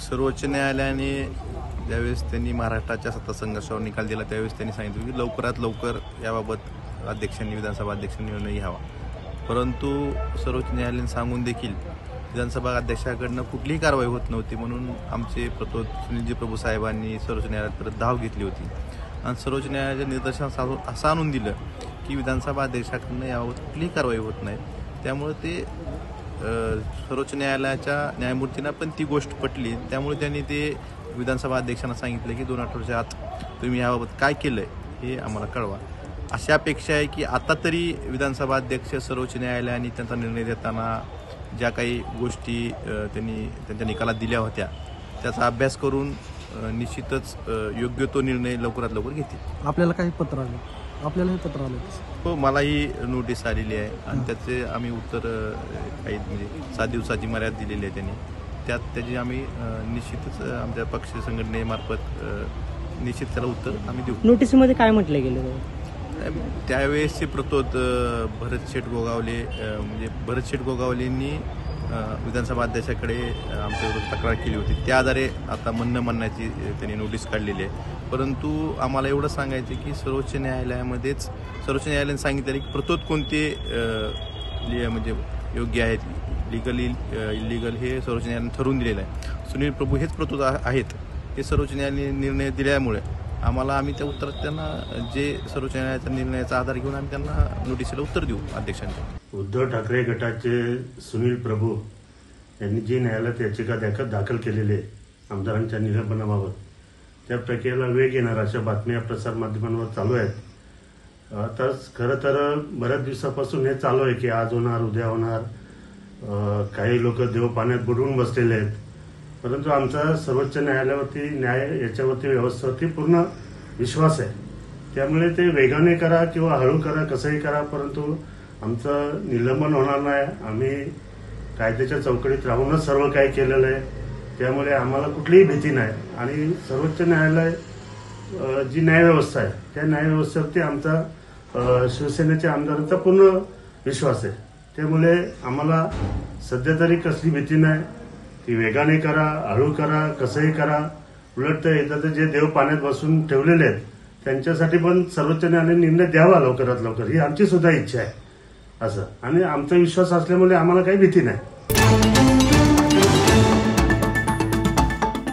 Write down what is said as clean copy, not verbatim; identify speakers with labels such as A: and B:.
A: सर्वोच्च न्यायालयाने ज्यावेळेस त्यांनी महाराष्ट्राच्या सत्ता संघर्षावर निकाल दिला त्यावेळेस त्यांनी सांगितलं की लवकरात लवकर याबाबत अध्यक्षांनी विधानसभा अध्यक्षांनी निर्णय घ्यावा, परंतु सर्वोच्च न्यायालयाने सांगून देखील विधानसभा अध्यक्षाकडनं कुठलीही कारवाई होत नव्हती. म्हणून आमचे सुनीलजी प्रभू साहेबांनी सर्वोच्च न्यायालयात परत धाव घेतली होती आणि सर्वोच्च न्यायालयाच्या निदर्शनास असं आणून दिलं की विधानसभा अध्यक्षाकडनं याबाबत कुठलीही कारवाई होत नाही. त्यामुळे ते सर्वोच्च न्यायालयाच्या न्यायमूर्तींना पण ती गोष्ट पटली. त्यामुळे त्यांनी ते विधानसभा अध्यक्षांना सांगितलं की 2 आठवड्याच्या आत तुम्ही याबाबत काय केलं आहे हे आम्हाला कळवा. अशी अपेक्षा आहे की आता तरी विधानसभा अध्यक्ष सर्वोच्च न्यायालयाने त्यांचा निर्णय देताना ज्या काही गोष्टी त्यांनी त्यांच्या निकालात दिल्या होत्या त्याचा अभ्यास करून निश्चितच योग्य तो निर्णय लवकरात लवकर घेतील.
B: आपल्याला काही पत्र आलं? आपल्याला हे पत्र आलं?
A: हो, मलाही नोटीस आलेली आहे आणि त्याचे आम्ही उत्तर काही म्हणजे 7 दिवसाची मर्यादा दिलेली आहे त्यांनी. त्याची आम्ही निश्चितच आमच्या पक्ष संघटनेमार्फत निश्चित त्याला उत्तर आम्ही देऊ.
C: नोटीसमध्ये काय म्हटलं गेलं?
A: त्यावेळेसचे प्रतोद भरत शेठ गोगावलेंनी विधानसभा अध्यक्षाकडे आमच्या विरोधात तक्रार केली होती. त्या आधारे आता म्हणण्याची त्यांनी नोटीस काढलेली आहे. परंतु आम्हाला एवढं सांगायचं की सर्वोच्च न्यायालयाने सांगितलेलं की प्रतोद कोणते म्हणजे योग्य आहेत, इलिगल हे सर्वोच्च न्यायालयाने ठरवून दिलेलं आहे. सुनील प्रभू हेच प्रतोद आहेत हे सर्वोच्च न्यायालयाने निर्णय दिल्यामुळे आम्ही त्या उत्तरात त्यांना जे सर्वोच्च न्यायालयाचा निर्णयाचा आधार घेऊन आम्ही त्यांना नोटीसला उत्तर देऊ अध्यक्षांच्या.
D: उद्धव ठाकरे गटाचे सुनील प्रभू यांनी जी न्यायालयात याचिका दाखल केलेली आहे आमदारांच्या निलंबनाबाबत, त्या प्रक्रियेला वेग येणार अशा बातम्या प्रसारमाध्यमांवर चालू आहेत. तर खरं तर बऱ्याच दिवसापासून हे चालू आहे की आज होणार, उद्या होणार. काही लोक देव पाण्यात बुडवून बसलेले आहेत. परंतु आमचा सर्वोच्च न्यायालयावरती याच्यावरती व्यवस्थेवरती पूर्ण विश्वास आहे. त्यामुळे ते वेगाने करा किंवा हळू करा, कसंही करा, परंतु आमचं निलंबन होणार नाही. आम्ही कायद्याच्या चौकटीत राहूनच सर्व काही केलेलं आहे. त्यामुळे आम्हाला कुठलीही भीती नाही. आणि सर्वोच्च न्यायालय जी न्यायव्यवस्था आहे त्या न्यायव्यवस्थेवरती आमचा शिवसेनेच्या आमदारांचा पूर्ण विश्वास आहे. त्यामुळे आम्हाला सध्या तरी कसली भीती नाही की वेगाने करा, हळू करा, कसंही करा. उलट इथं जे देव पाण्यात बसून ठेवलेले आहेत त्यांच्यासाठी पण सर्वोच्च न्यायालयाने निर्णय द्यावा लवकरात लवकर, ही आमची सुद्धा इच्छा आहे असं. आणि आमचा विश्वास असल्यामुळे आम्हाला काही भीती नाही.